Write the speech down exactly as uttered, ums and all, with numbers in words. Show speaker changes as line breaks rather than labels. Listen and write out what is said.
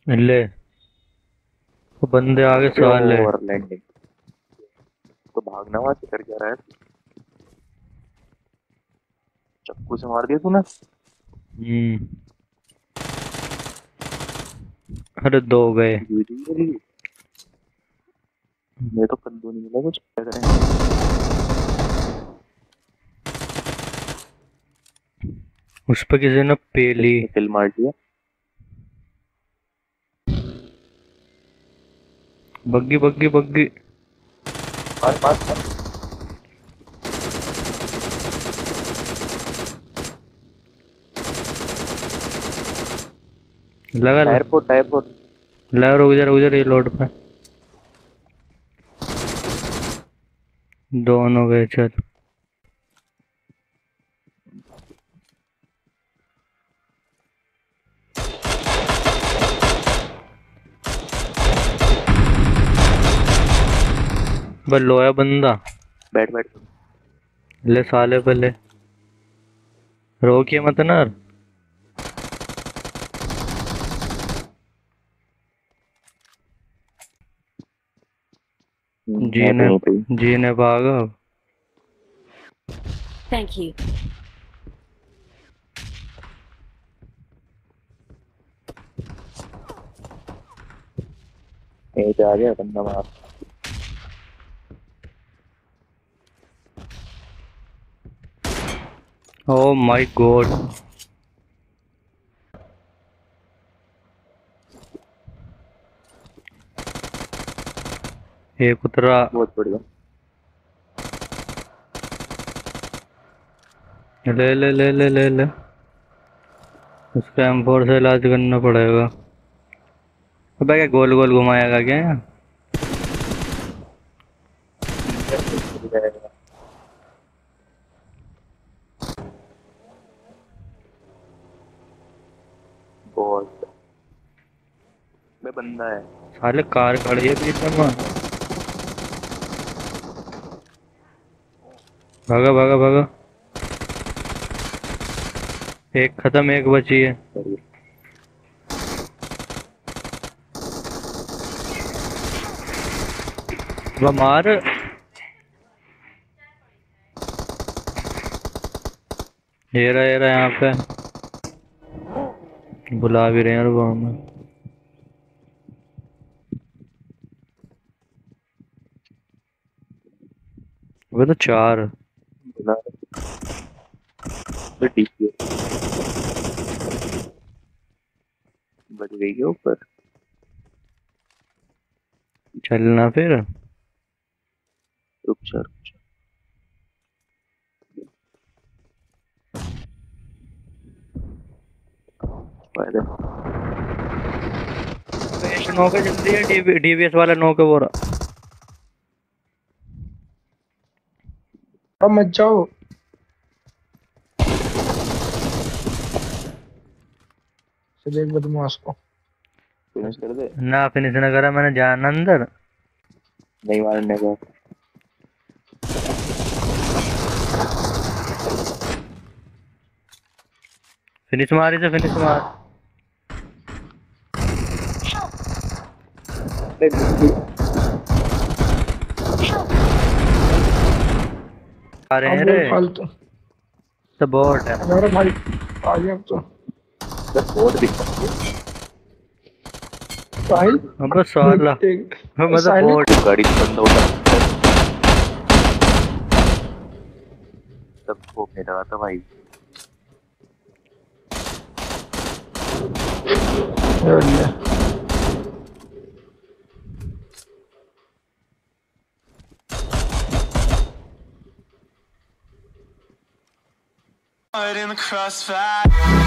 ले वो बंदे आगे साले।
और लैंडिंग तो भागना वहां से कर क्या रहा है? चक्कू से मार दिया तूने?
हम्म। अरे दो गए।
मैं तो कद्दू नहीं मिला कुछ क्या करें।
उस पे किसी ने पेली।
किसने किल मार दिया?
बग्गी बग्गी बग्गी।
मार मार मार।
लगा ल-
टायर फोड़ टायर फोड़।
लगा रुक जा रुक जा ये लोड पे। दोनों गए चल। बस लोया बंदा।
बैठ बैठ।
ले साले पे ले। रोकिए मत ना।
हम्म,
जी
है तो
ने
यहीं पे ही।
जी ने भागा।
Thank you.
यहीं पे आ गया बंदा मार।
Oh my God. एक उतरा।
बहुत बढ़िया।
ले ले ले ले ले ले। उसका एम फोर से इलाज करना पड़ेगा। अबे क्या गोल गोल घुमाएगा क्या?
बहुत मैं बंदा है।
साले कार खड़ी है पीछे में। भागा भागा भागा। एक खत्म एक बची है।
बढ़िया।
वो मार। ये रहा ये रहा यहाँ पे। बुला भी रहे हैं वो हमें। वो तो चार।
बना तो ठीक है। बच गई है ऊपर।
चलना फिर।
रुक जा रुक जा। पहले
एक नौ के जल्दी है डीवी डीवीएस वाला नौ के वो रहा।
अब मत जाओ। चल एक बदमाश को
फिनिश कर दे।
ना फिनिश ना करा मैंने जाना अंदर।
नहीं मारने का।
फिनिश मारी से फिनिश मार। आ रहे
अब
हैं
बोल
रे।
फालतू।
तो बोट है।
हमारा भाई आ गया अब तो।
बस बहुत दिख
साहिल
अब साला।
देख देख
मतलब
साहिल
बोट।
गाड़ी से बंदा होता सब को मेरा था भाई।
बढ़िया।
in the crossfire